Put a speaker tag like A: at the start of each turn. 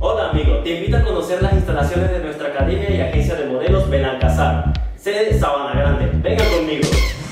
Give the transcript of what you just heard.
A: Hola amigo, te invito a conocer las instalaciones de nuestra academia y agencia de modelos Belankazar, sede de Sabana, Grande. Venga conmigo.